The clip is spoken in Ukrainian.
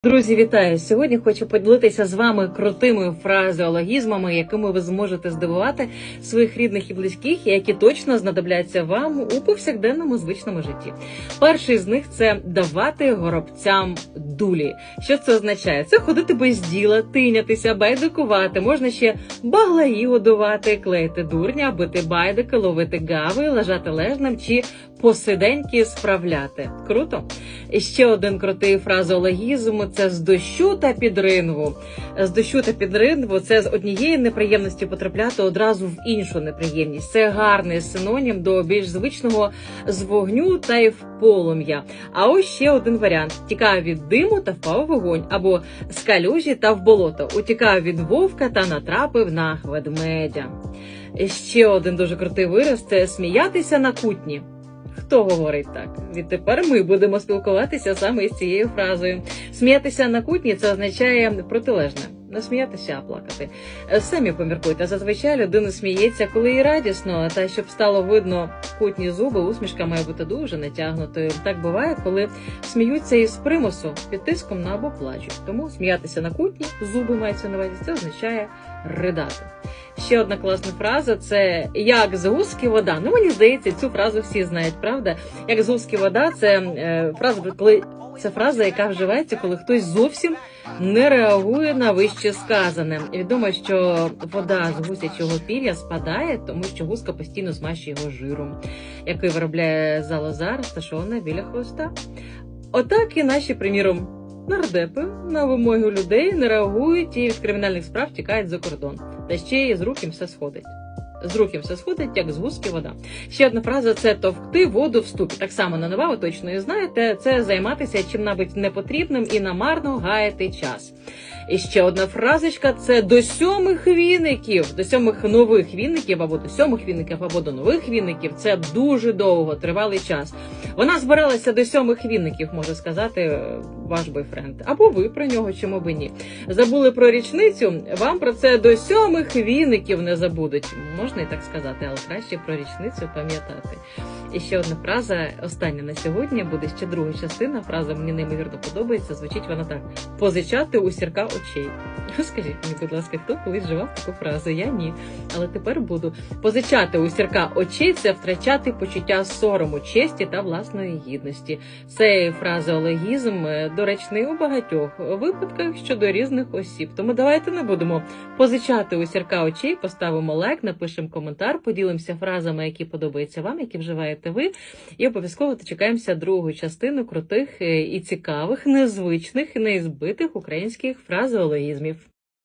Друзі, вітаю! Сьогодні хочу поділитися з вами крутими фразеологізмами, якими ви зможете здивувати своїх рідних і близьких, і які точно знадобляться вам у повсякденному звичному житті. Перший з них – це давати горобцям дулі. Що це означає? Це ходити без діла, тинятися, байдикувати, можна ще баглаї годувати, клеїти дурня, бити байдики, ловити гави, лежати лежним чи посиденьки справляти. Круто? І ще один крутий фразеологізм – це з дощу та під рингу. З дощу та під рингу – це з однієї неприємності потрапляти одразу в іншу неприємність. Це гарний синонім до більш звичного з вогню та й в полум'я. А ось ще один варіант – тікав від диму та впав у вогонь, або з калюжі та в болото, утікав від вовка та натрапив на ведмедя. І ще один дуже крутий вираз – це сміятися на кутні. Хто говорить так? Відтепер ми будемо спілкуватися саме із цією фразою. Сміятися на кутні – це означає протилежне. Не сміятися, а плакати. Самі поміркуйте. Зазвичай людина сміється, коли їй радісно, та щоб стало видно кутні зуби, усмішка має бути дуже натягнутою. Так буває, коли сміються із примусу, під тиском на або плачуть. Тому сміятися на кутні, зуби мається на увазі, це означає ридати. Ще одна класна фраза – це «як з гуски вода». Ну, мені здається, цю фразу всі знають, правда? «Як з гуски вода» – це фраза, яка вживається, коли хтось зовсім не реагує на вище сказане. Відомо, що вода з гусячого пір'я спадає, тому що гуска постійно змащує його жиром, який виробляє залоза, розташована біля хвоста. Отак і наші, приміром, нардепи на вимоги людей не реагують і від кримінальних справ тікають за кордон. Та ще й з рук їм все сходить. З рук їм все сходить, як з гуски вода. Ще одна фраза – це товкти воду в ступі. Так само на нова, ви точно її знаєте, це займатися чим-небудь непотрібним і намарно гаяти час. І ще одна фразочка – це до сьомих віників, до сьомих нових віників, або до сьомих віників, або до нових віників. Це дуже довго, тривалий час. Вона збиралася до сьомих віників, може сказати ваш бойфренд. Або ви про нього, чому б і ні. Забули про річницю, вам про це до сьомих віників не забудуть. Можна і так сказати, але краще про річницю пам'ятати. І ще одна фраза, остання на сьогодні, буде ще друга частина. Фраза мені неймовірно подобається, звучить вона так. Позичати у сірка очей. Скажіть мені, будь ласка, хто колись вживав таку фразу? Я ні. Але тепер буду. Позичати у сірка очей – це втрачати почуття сорому, честі та власної гідності. Цей фразеологізм доречний у багатьох випадках щодо різних осіб. Тому давайте не будемо позичати у сірка очей, поставимо лайк, напишемо коментар, поділимося фразами, які подобаються вам, які вживаєте ви. І обов'язково дочекаємося другу частину крутих і цікавих, незвичних, неізбитих українських фразеологізмів.